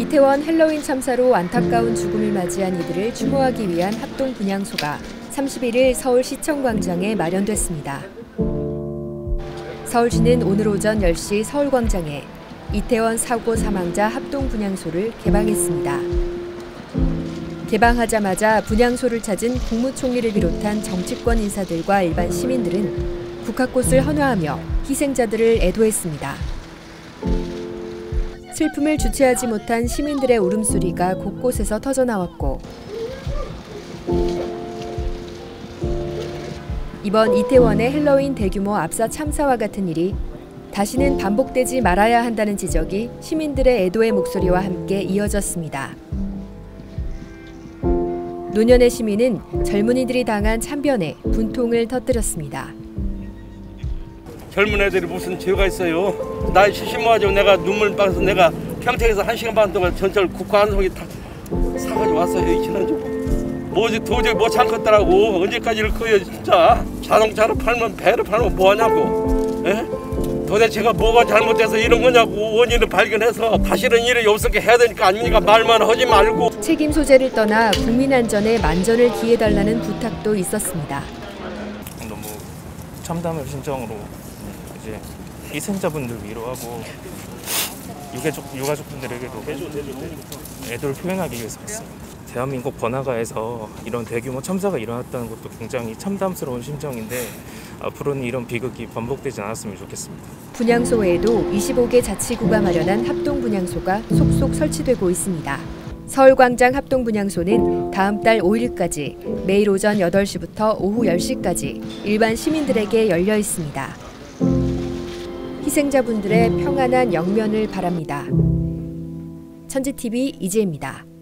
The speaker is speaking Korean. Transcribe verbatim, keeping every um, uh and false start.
이태원 헬로윈 참사로 안타까운 죽음을 맞이한 이들을 추모하기 위한 합동 분향소가 삼십일 일 서울시청광장에 마련됐습니다. 서울시는 오늘 오전 열 시 서울광장에 이태원 사고 사망자 합동 분향소를 개방했습니다. 개방하자마자 분향소를 찾은 국무총리를 비롯한 정치권 인사들과 일반 시민들은 국화꽃을 헌화하며 희생자들을 애도했습니다. 슬픔을 주체하지 못한 시민들의 울음소리가 곳곳에서 터져나왔고, 이번 이태원의 헬로윈 대규모 압사 참사와 같은 일이 다시는 반복되지 말아야 한다는 지적이 시민들의 애도의 목소리와 함께 이어졌습니다. 노년의 시민은 젊은이들이 당한 참변에 분통을 터뜨렸습니다. 젊은 애들이 무슨 죄가 있어요? 나이 칠십 가지고 내가 눈물 빠져서 내가 평택에서 한 시간 반 동안 전철 국화 한 송이 다 사가지고 왔어요. 지난주 뭐지 도저히 못 참겠더라고. 언제까지를 커요 진짜. 자동차를 팔면 배를 팔면 뭐하냐고. 에? 도대체 제가 뭐가 잘못돼서 이런 거냐고. 원인을 발견해서 다시는 일이 없게 해야 되니까 아닙니까? 말만 하지 말고. 책임 소재를 떠나 국민 안전에 만전을 기해달라는 부탁도 있었습니다. 너무 참담한 심정으로 이제 희생자분들 위로하고 유가족, 유가족분들에게도 애도를 표현하기 위해서 왔습니다. 대한민국 번화가에서 이런 대규모 참사가 일어났다는 것도 굉장히 참담스러운 심정인데 앞으로는 이런 비극이 반복되지 않았으면 좋겠습니다. 분향소 외에도 이십오 개 자치구가 마련한 합동 분향소가 속속 설치되고 있습니다. 서울광장 합동 분향소는 다음 달 오 일까지 매일 오전 여덟 시부터 오후 열 시까지 일반 시민들에게 열려 있습니다. 희생자분들의 평안한 영면을 바랍니다. 천지티비 이지혜입니다.